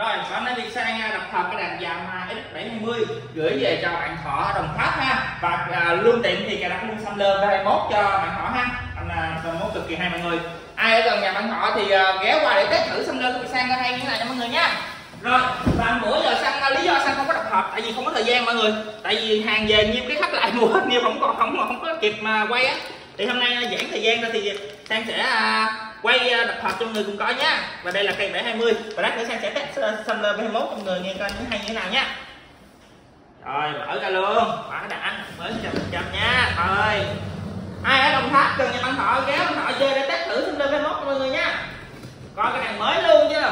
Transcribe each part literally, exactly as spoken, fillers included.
Rồi hôm nay Việt sang đập hợp cái đàn Yamaha X bảy hai mươi gửi về cho bạn Thọ ở Đồng Tháp ha, và à, luôn tiện thì cài đặt luôn Sampler V hai mươi mốt cho bạn Thọ ha. Anh là V hai mươi mốt cực kỳ hay mọi người. Ai ở gần nhà bạn Thọ thì uh, ghé qua để test thử Sampler của Việt sang hay như thế này nha mọi người nha. Rồi và bữa giờ sang lý do sang không có đập hợp tại vì không có thời gian mọi người, tại vì hàng về nhiều cái khách lại mua hết, nhiều không còn không không có kịp mà quay á, thì hôm nay giãn thời gian ra thì sang sẽ uh, quay đập hợp cho mọi người cùng coi nhá. Và đây là cây bảy hai mươi và lát nữa sang sẽ test Sampler V hai mươi mốt cho mọi người nghe coi những hay như thế nào nha. Rồi mở ra luôn, quá đã, mới trăm trăm nha. Thôi ai ở Đồng Tháp gần nhà bạn Thọ ghé bạn Thọ chơi để test thử Sampler V hai mươi mốt cho mọi người nha, coi cái đàn mới luôn chứ.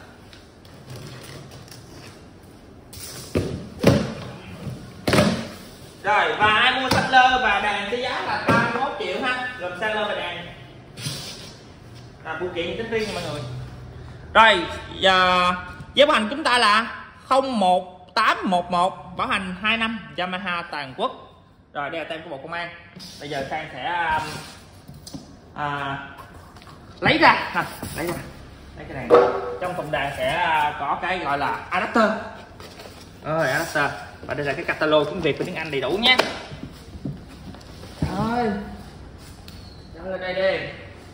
Rồi và ai mua Sampler và đàn với giá là ba mươi mốt triệu ha, gồm Sampler và đàn là phụ kiện tính riêng nha mọi người. Rồi giờ giá bảo hành chúng ta là không một tám một một, bảo hành hai năm, Yamaha toàn quốc. Rồi đây là tem của Bộ Công an. Bây giờ sang sẽ à, à, lấy ra ha, lấy ra lấy cái đàn. Trong thùng đàn sẽ có cái gọi là adapter. Rồi adapter. Và đây là cái catalog tiếng Việt và tiếng Anh đầy đủ nhé. Rồi trở lên đây đi,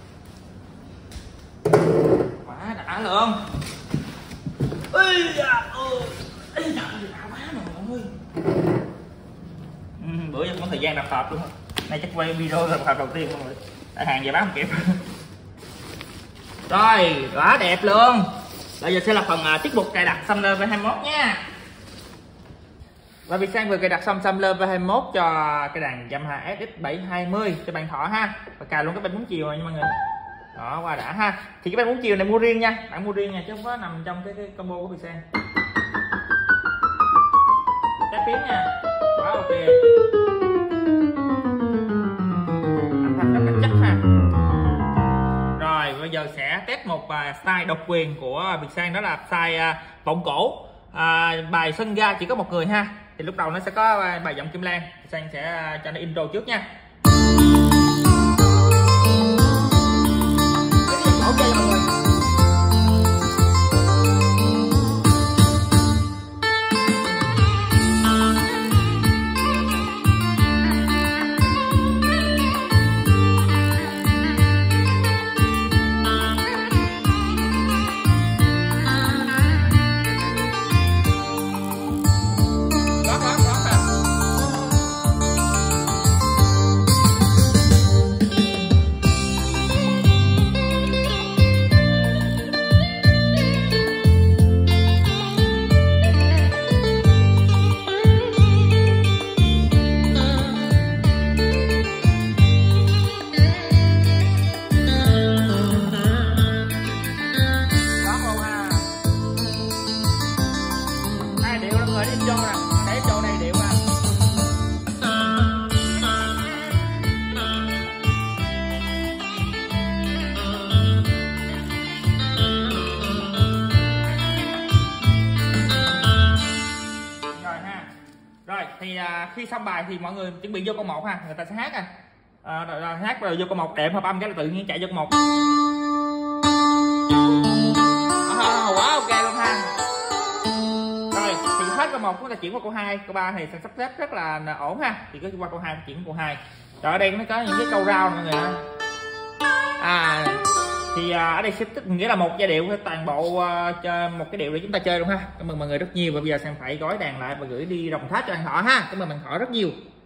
quá đã luôn. Ây da ơi, ây da đã quá rồi mọi người. Ừ, bữa giờ không có thời gian đập hộp luôn. Nay chắc quay video đập hộp đầu tiên mọi người, tại hàng về bán không kịp. Rồi quá đẹp luôn. Bây giờ sẽ là phần uh, tiết mục cài đặt Sampler V hai mươi mốt nha. Và Việt Sang vừa cài đặt xong Sampler V hai mươi mốt cho cái đàn Yamaha S X bảy hai mươi cho bạn Thọ ha, và cài luôn cái bên bốn chiều rồi nha mọi người. Đó qua đã ha. Thì cái bên bốn chiều này mua riêng nha, bạn mua riêng nha chứ không có nằm trong cái, cái combo của Việt Sang. Test tiếng nha, quá ok, âm thanh rất là chắc ha. Rồi bây giờ sẽ test một uh, style độc quyền của Việt Sang, đó là style uh, vọng cổ. À, bài sân ga chỉ có một người ha, thì lúc đầu nó sẽ có bài giọng Kim Lan. Sang sẽ cho nó intro trước nha. Thì à, khi xong bài thì mọi người chuẩn bị vô câu một ha, người ta sẽ hát à, à rồi, rồi, hát rồi vô câu một đệm hợp âm cái là tự nhiên chạy vô câu một. À, quá ok luôn ha. Rồi thì hết câu một chúng ta chuyển qua câu hai, câu ba thì sẽ sắp xếp rất là ổn ha, thì cứ qua câu hai chuyển câu hai. Rồi ở đây nó có những cái câu rau mọi người. À thì à, ở đây sẽ tức nghĩa là một giai điệu toàn bộ uh, cho một cái điệu để chúng ta chơi luôn ha. Cảm ơn mọi người rất nhiều, và bây giờ sang phải gói đàn lại và gửi đi Đồng Tháp cho bạn Thọ ha. Cảm ơn bạn Thọ rất nhiều.